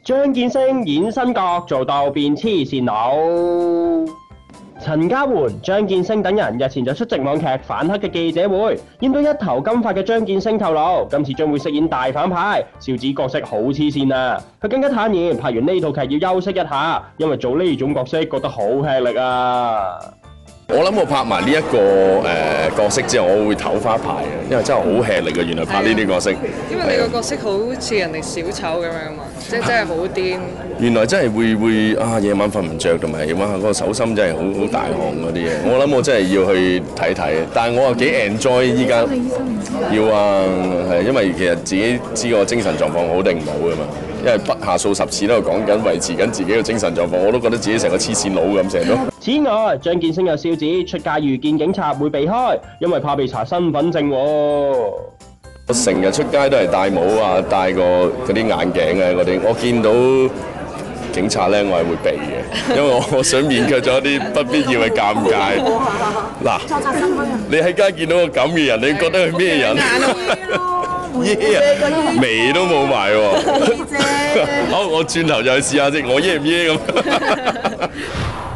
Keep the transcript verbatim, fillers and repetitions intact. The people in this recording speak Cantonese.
張建聲演新角做到變黐線佬。陳嘉媛、張建聲等人日前就出席網劇《反黑》嘅記者會，見到一頭金髮嘅張建聲透露，今次將會飾演大反派，笑指角色好黐線啊！佢更加坦言，拍完呢套劇要休息一下，因為做呢種角色覺得好吃力啊！ 我諗我拍埋呢一個誒、呃、角色之後，我會唞翻一排嘅，因為真係好吃力嘅。原來拍呢啲角色， 因為你個角色好似人哋小丑咁樣嘛，即係真係好癲。 原來真係會會啊夜晚瞓唔着，同埋哇嗰個手心真係好好大汗嗰啲嘢。我諗我真係要去睇睇，但係我又幾 enjoy 依家要啊，係因為其實自己知個精神狀況好定唔好㗎嘛。因為不下數十次都講緊維持緊自己嘅精神狀況，我都覺得自己成個黐線佬咁成日都。 此外，張建聲又笑指出街遇見警察會避開，因為怕被查身份證喎。 我成日出街都係戴帽啊，戴個嗰啲眼鏡啊嗰啲，我見到警察咧，我係會避嘅，因為我我想免卻咗一啲不必要嘅尷尬。嗱，你喺街見到個咁嘅人，你覺得佢咩人？耶啊！眉都冇埋喎。好，我轉頭就去試下先，我耶唔耶咁？